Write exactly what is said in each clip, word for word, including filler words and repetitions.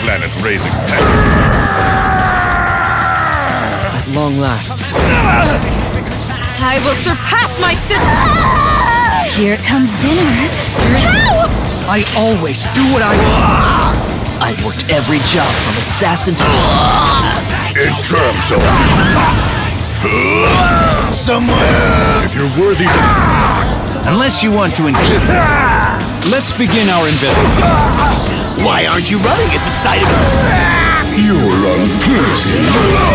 planet-raising pet. At long last. I will surpass my sister! Here comes dinner. I always do what I want. I've worked every job from assassin to... In terms of... Somewhere! If you're worthy to... Unless you want to include... Let's begin our investigation. Why aren't you running at the sight of... You're unpleasant.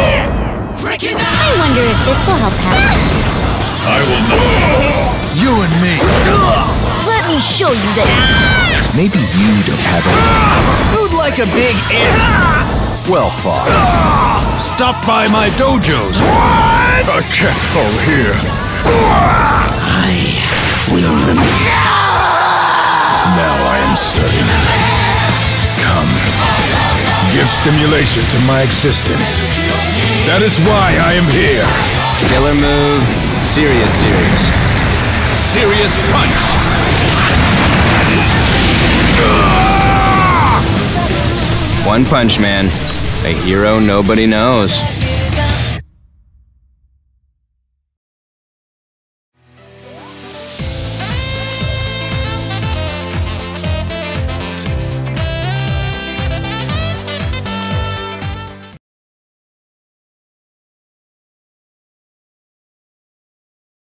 I wonder if this will help Pat. I will know. You and me. Let me show you that. Maybe you don't have any. Who'd like a big ant? Well fought. Stop by my dojos. A cat fall here. I will remember. Now I am certain. Come. Give stimulation to my existence. That is why I am here. Killer move. Serious, serious. Serious punch. One Punch Man. A hero nobody knows.